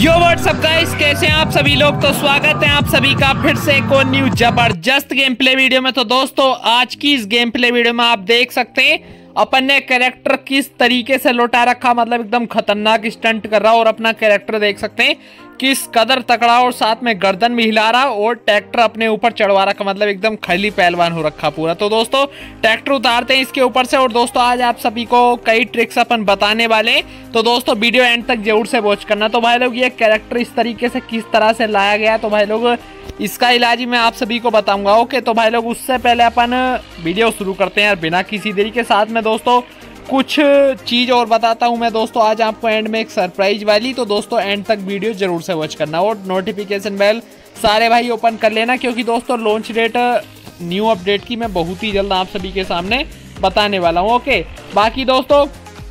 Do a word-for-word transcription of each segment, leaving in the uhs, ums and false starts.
यो WhatsApp guys, कैसे हैं आप सभी लोग। तो स्वागत है आप सभी का फिर से एक और न्यू जबरदस्त गेम प्ले वीडियो में। तो दोस्तों आज की इस गेम प्ले वीडियो में आप देख सकते हैं अपन ने कैरेक्टर किस तरीके से लौटा रखा, मतलब एकदम खतरनाक स्टंट कर रहा और अपना कैरेक्टर देख सकते हैं किस कदर तकड़ा और साथ में गर्दन भी हिला रहा और ट्रैक्टर अपने ऊपर चढ़वा रखा, मतलब एकदम खली पहलवान हो रखा पूरा। तो दोस्तों ट्रैक्टर उतारते हैं इसके ऊपर से और दोस्तों आज आप सभी को कई ट्रिक्स अपन बताने वाले हैं। तो दोस्तों वीडियो एंड तक जरूर से वॉच करना। तो भाई लोग ये कैरेक्टर इस तरीके से किस तरह से लाया गया, तो भाई लोग इसका इलाज ही मैं आप सभी को बताऊंगा। ओके तो भाई लोग उससे पहले अपन वीडियो शुरू करते हैं यार बिना किसी देरी के। साथ में दोस्तों कुछ चीज़ और बताता हूं मैं दोस्तों आज आपको एंड में एक सरप्राइज वाली। तो दोस्तों एंड तक वीडियो जरूर से वॉच करना और नोटिफिकेशन बेल सारे भाई ओपन कर लेना, क्योंकि दोस्तों लॉन्च डेट न्यू अपडेट की मैं बहुत ही जल्द आप सभी के सामने बताने वाला हूं। ओके बाकी दोस्तों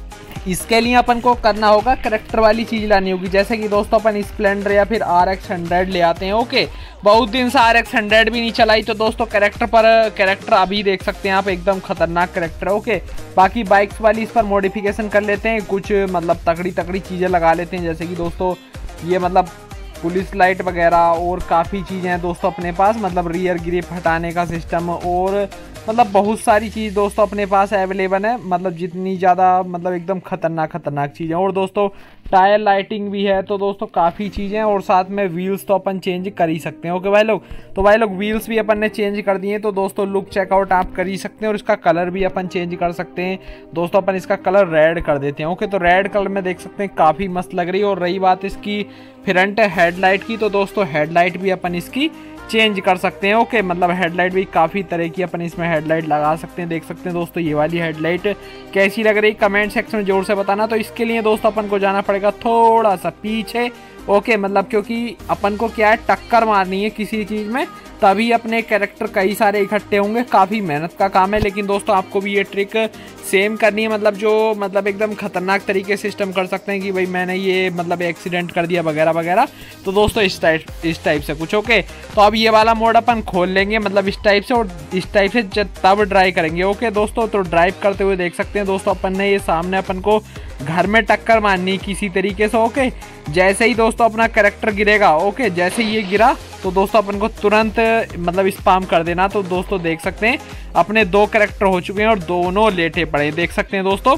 इसके लिए अपन को करना होगा कैरेक्टर वाली चीज़ लानी होगी, जैसे कि दोस्तों अपन स्प्लेंडर या फिर आर एक्स हंड्रेड ले आते हैं। ओके बहुत दिन से आर एक्स हंड्रेड भी नहीं चलाई, तो दोस्तों कैरेक्टर पर कैरेक्टर अभी देख सकते हैं आप एकदम खतरनाक कैरेक्टर है। ओके बाकी बाइक्स वाली इस पर मॉडिफिकेशन कर लेते हैं, कुछ मतलब तकड़ी तकड़ी चीज़ें लगा लेते हैं, जैसे कि दोस्तों ये मतलब पुलिस लाइट वगैरह और काफ़ी चीज़ें हैं दोस्तों अपने पास, मतलब रियर ग्रिप हटाने का सिस्टम और मतलब बहुत सारी चीज़ दोस्तों अपने पास अवेलेबल है, मतलब जितनी ज़्यादा मतलब एकदम खतरनाक खतरनाक चीज़ें। और दोस्तों टायर लाइटिंग भी है, तो दोस्तों काफ़ी चीज़ें और साथ में व्हील्स तो अपन चेंज कर ही सकते हैं। ओके भाई लोग तो भाई लोग व्हील्स भी अपन ने चेंज कर दिए, तो दोस्तों लुक चेकआउट आप कर ही सकते हैं और इसका कलर भी अपन चेंज कर सकते हैं। दोस्तों अपन इसका कलर रेड कर देते हैं। ओके तो रेड कलर में देख सकते हैं काफ़ी मस्त लग रही है। और रही बात इसकी फ्रंट हेडलाइट की, तो दोस्तों हेडलाइट भी अपन इसकी चेंज कर सकते हैं। ओके मतलब हेडलाइट भी काफ़ी तरह की अपन इसमें हेडलाइट लगा सकते हैं। देख सकते हैं दोस्तों ये वाली हेडलाइट कैसी लग रही कमेंट सेक्शन में जोर से बताना। तो इसके लिए दोस्तों अपन को जाना पड़ेगा थोड़ा सा पीछे। ओके मतलब क्योंकि अपन को क्या है टक्कर मारनी है किसी चीज़ में, तभी अपने कैरेक्टर कई सारे इकट्ठे होंगे। काफ़ी मेहनत का काम है, लेकिन दोस्तों आपको भी ये ट्रिक सेम करनी है, मतलब जो मतलब एकदम खतरनाक तरीके से सिस्टम कर सकते हैं कि भाई मैंने ये मतलब एक्सीडेंट कर दिया वगैरह वगैरह। तो दोस्तों इस टाइप इस टाइप से कुछ। ओके तो अब ये वाला मोड अपन खोल लेंगे, मतलब इस टाइप से और इस टाइप से तब ड्राइव करेंगे। ओके दोस्तों तो ड्राइव करते हुए देख सकते हैं दोस्तों अपन ने ये सामने अपन को घर में टक्कर मारनी किसी तरीके से। ओके जैसे ही दोस्तों अपना कैरेक्टर गिरेगा, ओके जैसे ही ये गिरा तो दोस्तों अपन को तुरंत मतलब स्पाम कर देना। तो दोस्तों देख सकते हैं अपने दो कैरेक्टर हो चुके हैं और दोनों लेटे पड़े, देख सकते हैं दोस्तों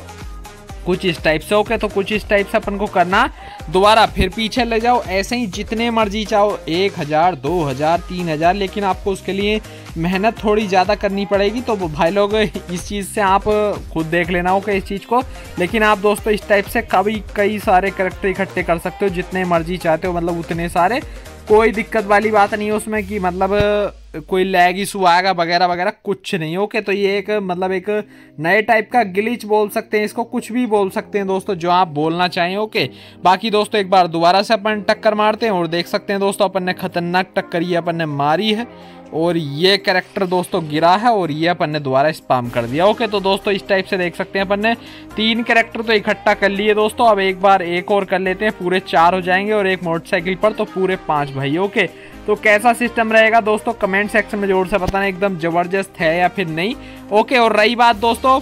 कुछ इस टाइप से। ओके तो कुछ इस टाइप से अपन को करना, दोबारा फिर पीछे ले जाओ ऐसे ही जितने मर्जी चाहो, एक हज़ार दो हज़ार तीन हज़ार, लेकिन आपको उसके लिए मेहनत थोड़ी ज़्यादा करनी पड़ेगी। तो भाई लोग इस चीज़ से आप खुद देख लेना हो कि इस चीज़ को, लेकिन आप दोस्तों इस टाइप से कभी कई सारे कैरेक्टर इकट्ठे कर सकते हो जितने मर्जी चाहते हो, मतलब उतने सारे, कोई दिक्कत वाली बात नहीं है उसमें कि मतलब कोई लैग इशू आएगा वगैरह वगैरह कुछ नहीं। ओके तो ये एक मतलब एक नए टाइप का ग्लिच बोल सकते हैं इसको, कुछ भी बोल सकते हैं दोस्तों जो आप बोलना चाहें। ओके बाकी दोस्तों एक बार दोबारा से अपन टक्कर मारते हैं और देख सकते हैं दोस्तों अपन ने खतरनाक टक्कर ये अपन ने मारी है और ये कैरेक्टर दोस्तों गिरा है और ये अपन ने दोबारा स्पाम कर दिया। ओके तो दोस्तों इस टाइप से देख सकते हैं अपन ने तीन कैरेक्टर तो इकट्ठा कर लिए दोस्तों। अब एक बार एक और कर लेते हैं, पूरे चार हो जाएंगे और एक मोटरसाइकिल पर तो पूरे पांच भाई। ओके तो कैसा सिस्टम रहेगा दोस्तों कमेंट सेक्शन में जोर से बताना, एकदम जबरदस्त है या फिर नहीं। ओके और रही बात दोस्तों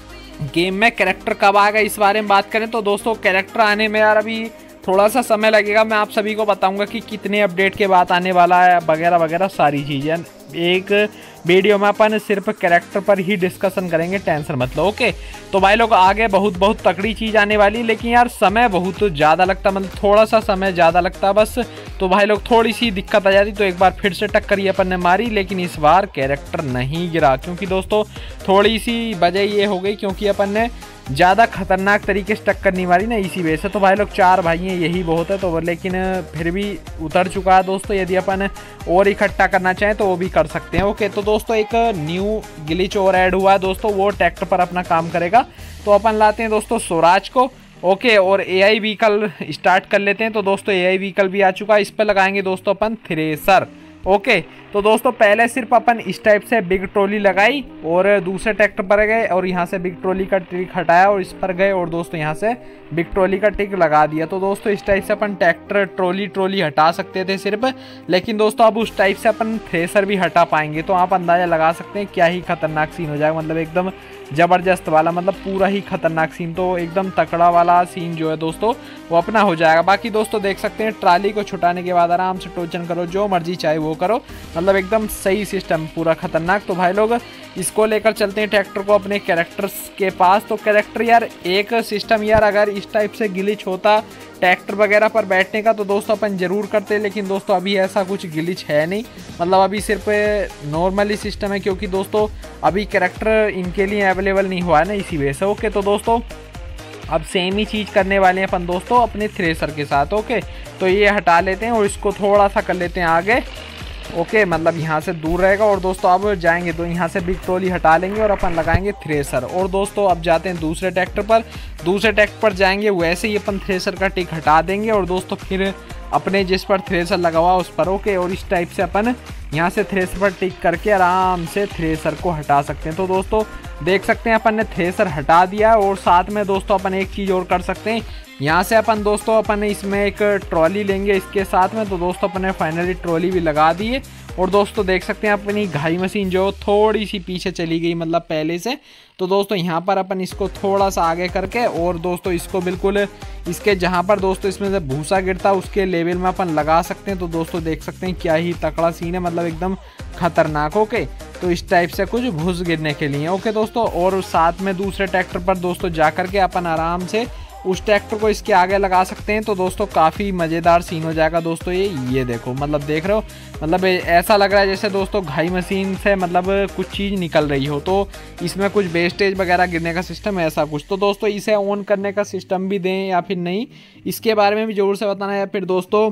गेम में कैरेक्टर कब आएगा इस बारे में बात करें, तो दोस्तों कैरेक्टर आने में यार अभी थोड़ा सा समय लगेगा। मैं आप सभी को बताऊंगा कि कितने अपडेट के बाद आने वाला है वगैरह वगैरह सारी चीज़ें। एक वीडियो में अपन सिर्फ कैरेक्टर पर ही डिस्कशन करेंगे, टेंशन मत लो। ओके तो भाई लोग आगे बहुत बहुत तकड़ी चीज़ आने वाली, लेकिन यार समय बहुत ज़्यादा लगता, मतलब थोड़ा सा समय ज़्यादा लगता बस। तो भाई लोग थोड़ी सी दिक्कत आ जाती, तो एक बार फिर से टक्कर ये अपन ने मारी, लेकिन इस बार कैरेक्टर नहीं गिरा, क्योंकि दोस्तों थोड़ी सी वजह ये हो गई क्योंकि अपन ने ज़्यादा खतरनाक तरीके से टक्कर नहीं मारी ना, इसी वजह से। तो भाई लोग चार भाई हैं यही बहुत है, तो लेकिन फिर भी उतर चुका है दोस्तों। यदि अपन और इकट्ठा करना चाहें तो वो भी कर सकते हैं। ओके तो दोस्तों एक न्यू ग्लिच और ऐड हुआ है दोस्तों, वो ट्रैक्टर पर अपना काम करेगा। तो अपन लाते हैं दोस्तों स्वराज को। ओके और एआई व्हीकल स्टार्ट कर लेते हैं। तो दोस्तों एआई व्हीकल भी आ चुका है, इस पर लगाएंगे दोस्तों अपन थ्रेसर। ओके तो दोस्तों पहले सिर्फ अपन इस टाइप से बिग ट्रॉली लगाई और दूसरे ट्रैक्टर पर गए और यहाँ से बिग ट्रॉली का टिक हटाया और इस पर गए और दोस्तों यहाँ से बिग ट्रॉली का टिक लगा दिया। तो दोस्तों इस टाइप से अपन ट्रैक्टर ट्रॉली ट्रॉली हटा सकते थे सिर्फ, लेकिन दोस्तों अब उस टाइप से अपन थ्रेसर भी हटा पाएंगे। तो आप अंदाजा लगा सकते हैं क्या ही खतरनाक सीन हो जाएगा, मतलब एकदम ज़बरदस्त वाला, मतलब पूरा ही खतरनाक सीन, तो एकदम तकड़ा वाला सीन जो है दोस्तों वो अपना हो जाएगा। बाकी दोस्तों देख सकते हैं ट्राली को छुटाने के बाद आराम से टोचन करो, जो मर्जी चाहे वो करो, मतलब एकदम सही सिस्टम पूरा खतरनाक। तो भाई लोग इसको लेकर चलते हैं ट्रैक्टर को अपने कैरेक्टर्स के पास। तो कैरेक्टर यार एक सिस्टम यार अगर इस टाइप से ग्लिच होता ट्रैक्टर वगैरह पर बैठने का तो दोस्तों अपन ज़रूर करते, लेकिन दोस्तों अभी ऐसा कुछ ग्लिच है नहीं, मतलब अभी सिर्फ नॉर्मली सिस्टम है, क्योंकि दोस्तों अभी कैरेक्टर इनके लिए अवेलेबल नहीं हुआ है ना, इसी वजह से। ओके तो दोस्तों अब सेम ही चीज़ करने वाले हैं अपन दोस्तों अपने थ्रेसर के साथ। ओके तो ये हटा लेते हैं और इसको थोड़ा सा कर लेते हैं आगे। ओके मतलब यहाँ से दूर रहेगा। और दोस्तों अब जाएंगे तो यहाँ से बिग ट्रॉली हटा लेंगे और अपन लगाएंगे थ्रेसर। और दोस्तों अब जाते हैं दूसरे ट्रैक्टर पर, दूसरे ट्रैक्टर पर जाएंगे, वैसे ही अपन थ्रेसर का टिक हटा देंगे और दोस्तों फिर अपने जिस पर थ्रेसर लगा हुआ उस पर। ओके और इस टाइप से अपन यहाँ से थ्रेसर पर टिक करके आराम से थ्रेसर को हटा सकते हैं। तो दोस्तों देख सकते हैं अपन ने थ्रेसर हटा दिया। और साथ में दोस्तों अपन एक चीज़ और कर सकते हैं, यहाँ से अपन दोस्तों अपन इसमें एक ट्रॉली लेंगे इसके साथ में। तो दोस्तों अपन ने फाइनली ट्रॉली भी लगा दी है। और दोस्तों देख सकते हैं अपनी घाई मशीन जो थोड़ी सी पीछे चली गई मतलब पहले से। तो दोस्तों यहाँ पर अपन इसको थोड़ा सा आगे करके और दोस्तों इसको बिल्कुल इसके जहाँ पर दोस्तों इसमें से भूसा गिरता है उसके लेवल में अपन लगा सकते हैं। तो दोस्तों देख सकते हैं क्या ही तकड़ा सीन है, मतलब एकदम खतरनाक। ओके तो इस टाइप से कुछ भूस गिरने के लिए। ओके दोस्तों और साथ में दूसरे ट्रैक्टर पर दोस्तों जा करके अपन आराम से उस ट्रैक्टर को इसके आगे लगा सकते हैं। तो दोस्तों काफ़ी मज़ेदार सीन हो जाएगा दोस्तों। ये ये देखो मतलब देख रहे हो, मतलब ऐसा लग रहा है जैसे दोस्तों घाई मशीन से मतलब कुछ चीज़ निकल रही हो, तो इसमें कुछ वेस्टेज वगैरह गिरने का सिस्टम है ऐसा कुछ। तो दोस्तों इसे ऑन करने का सिस्टम भी दें या फिर नहीं, इसके बारे में भी ज़रूर से बताना। या फिर दोस्तों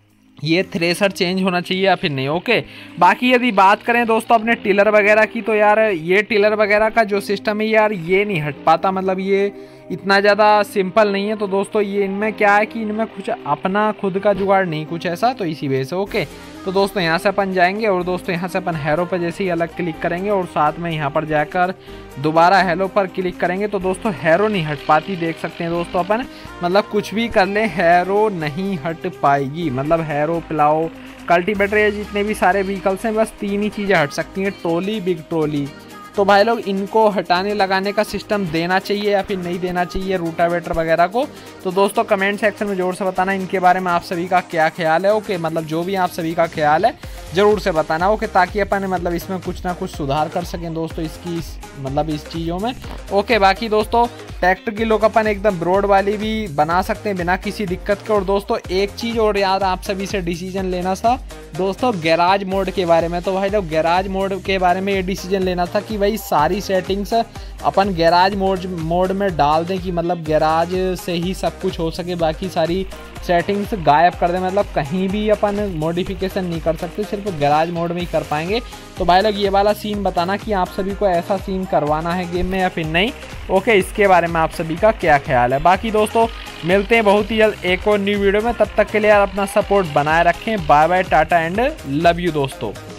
ये थ्रेसर चेंज होना चाहिए या फिर नहीं। ओके बाकी यदि बात करें दोस्तों अपने टिलर वगैरह की, तो यार ये टिलर वगैरह का जो सिस्टम है यार ये नहीं हट पाता, मतलब ये इतना ज़्यादा सिंपल नहीं है। तो दोस्तों ये इनमें क्या है कि इनमें कुछ अपना खुद का जुगाड़ नहीं कुछ ऐसा, तो इसी वजह से। ओके तो दोस्तों यहाँ से अपन जाएंगे और दोस्तों यहाँ से अपन हैरो पर जैसे ही अलग क्लिक करेंगे और साथ में यहाँ पर जाकर दोबारा हैलो पर क्लिक करेंगे तो दोस्तों हैरो नहीं हट पाती। देख सकते हैं दोस्तों अपन मतलब कुछ भी कर लें हैरो नहीं हट पाएगी, मतलब हैरो प्लाओ कल्टीवेटर या जितने भी सारे व्हीकल्स हैं बस तीन ही चीज़ें हट सकती हैं, ट्रॉली बिग ट्रॉली। तो भाई लोग इनको हटाने लगाने का सिस्टम देना चाहिए या फिर नहीं देना चाहिए रूटावेटर वगैरह को। तो दोस्तों कमेंट सेक्शन में ज़रूर से बताना इनके बारे में आप सभी का क्या ख्याल है। ओके मतलब जो भी आप सभी का ख्याल है ज़रूर से बताना। ओके ताकि अपन मतलब इसमें कुछ ना कुछ सुधार कर सकें दोस्तों इसकी इस, मतलब इस चीज़ों में। ओके बाकी दोस्तों ट्रैक्टर की लुक अपन एकदम ब्रॉड वाली भी बना सकते हैं बिना किसी दिक्कत के। और दोस्तों एक चीज़ और यार आप सभी से डिसीजन लेना था दोस्तों गैराज मोड के बारे में। तो भाई लोग गैराज मोड के बारे में ये डिसीजन लेना था कि भाई सारी सेटिंग्स अपन गैराज मोड मोड में डाल दें कि मतलब गैराज से ही सब कुछ हो सके, बाकी सारी सेटिंग्स गायब कर दें, मतलब कहीं भी अपन मॉडिफिकेशन नहीं कर सकते, सिर्फ गैराज मोड में ही कर पाएंगे। तो भाई लोग ये वाला सीन बताना कि आप सभी को ऐसा सीन करवाना है गेम में या फिर नहीं। ओके इसके बारे में आप सभी का क्या ख्याल है। बाकी दोस्तों मिलते हैं बहुत ही जल्द एक और न्यू वीडियो में, तब तक के लिए यार अपना सपोर्ट बनाए रखें। Bye bye tata and love you दोस्तों।